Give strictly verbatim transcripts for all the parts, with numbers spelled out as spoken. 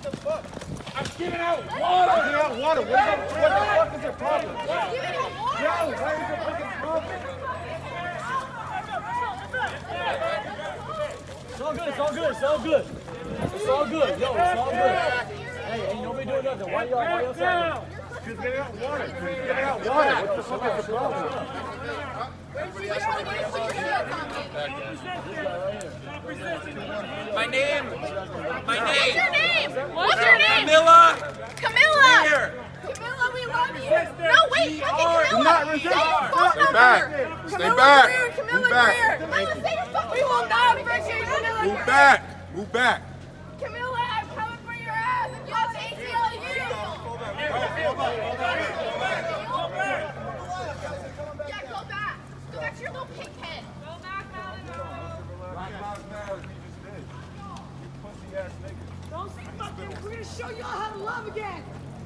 I'm giving out water! I'm giving out water! What the, what the fuck is your problem? I'm giving out water! Yo, what is your fucking problem? It's all good, it's all good, it's all good. It's all good, yo, it's all good. Hey, ain't nobody doing nothing. Why y'all, why y'all saying? Just get out water. Just get out water. What the fuck is the problem? My name. My name. What's your name? What's your name? Camilla. Camilla. Here. Camilla, we love you. No, wait, fucking Camilla. Not Say your phone Stay number. back. Stay Camilla back. Greer, Camilla Move back. Greer. Camilla, say your phone. We will not forget Camilla. Move back. Move back. Camilla, I'm coming for your ass. And y'all A C L U. Yeah, go back. Go back to your little pig pen. Go back, Don't say fucking, we're gonna show y'all how to love again.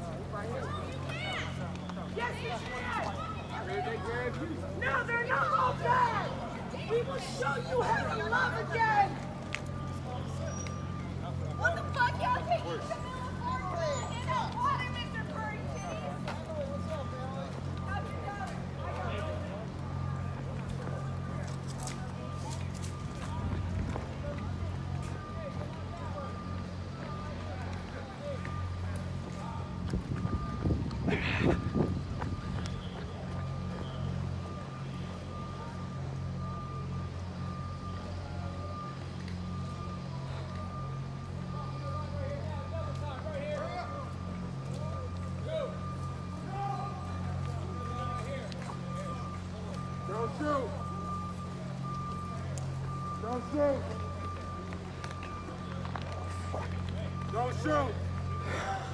Yes, you can. No, they're not all bad. We will show you how to love again. What the fuck, y'all taking Camilla forward? Hand out water, Mister Purdy Titties. How's your dog? I got it. Don't shoot. Don't shoot. Don't shoot.